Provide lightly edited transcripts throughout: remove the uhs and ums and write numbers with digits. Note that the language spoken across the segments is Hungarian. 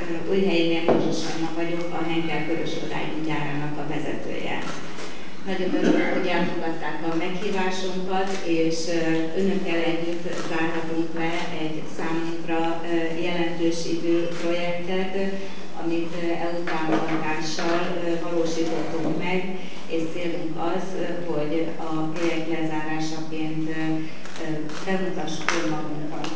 Újhelyi Miklós Anna vagyok, a Henkel Körösödálló gyárának a vezetője. Nagyon örülök, hogy elfogadták a meghívásunkat, és önökkel együtt zárhatunk le egy számunkra jelentős idő projektet, amit EU támogatással valósítottunk meg, és célunk az, hogy a projekt lezárásaként bemutassuk önmagunkat.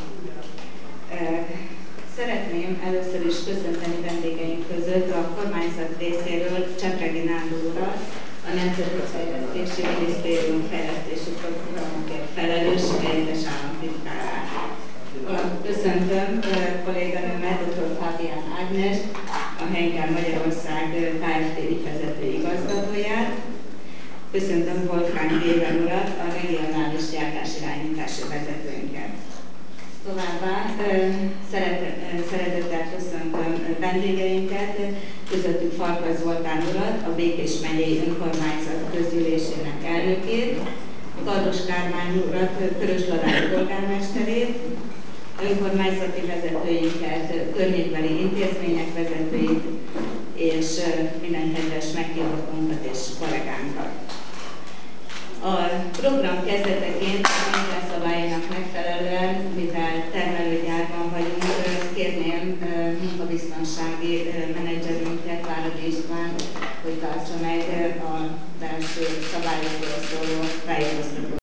Szeretném először is köszönteni vendégeink között a kormányzat részéről Csepregi Nándor urat, a Nemzeti Fejlesztési Minisztérium fejlesztési programokért felelős helyettes államtitkárát. Köszöntöm kolléganőmet, dr. Fábián Ágnest, a Henkel Magyarország Kft. Ügyvezető igazgatóját. Köszöntöm Wolfgang Weber urat, a regionális gyártásirányítási vezetőnket. Továbbá szeretettel köszöntöm vendégeinket, közöttük Farkas Zoltán urat, a Békés megyei önkormányzat közgyűlésének elnökét, Kardos Kármány urat, Körös-Ladány polgármesterét, önkormányzati vezetőinket, környékbeli intézmények vezetőit, és minden kedves meghívottunkat és kollégánkat. A program kezdeteként a Henkel szabályainak megfelelően, mivel termelőgyárban vagyunk, kérném munkabiztonsági menedzserünket, Váradi István, hogy tartsa meg a belső szabályokról szóló tájékoztatót.